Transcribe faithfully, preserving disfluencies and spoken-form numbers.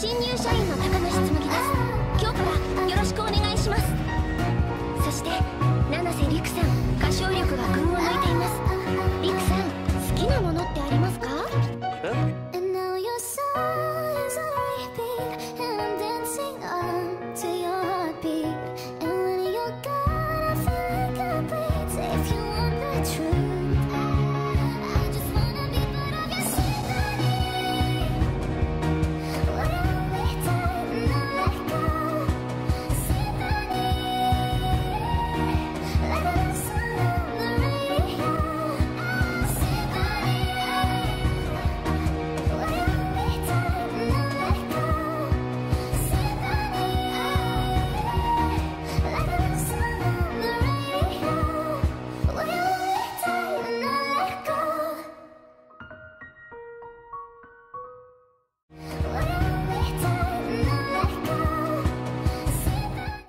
新入社員の高梨紬です。今日からよろしくお願いします。そして